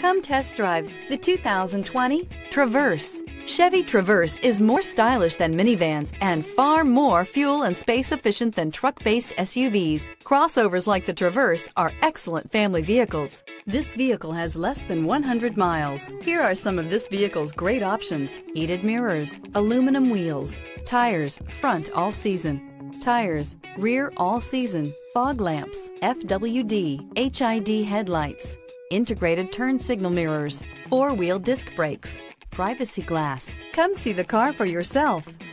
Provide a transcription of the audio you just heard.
Come test drive the 2020 Traverse. Chevy Traverse is more stylish than minivans and far more fuel and space efficient than truck-based SUVs. Crossovers like the Traverse are excellent family vehicles. This vehicle has less than 100 miles. Here are some of this vehicle's great options: heated mirrors, aluminum wheels, tires, front all season, tires, rear all season, fog lamps, FWD, HID headlights, integrated turn signal mirrors, four-wheel disc brakes, privacy glass. Come see the car for yourself.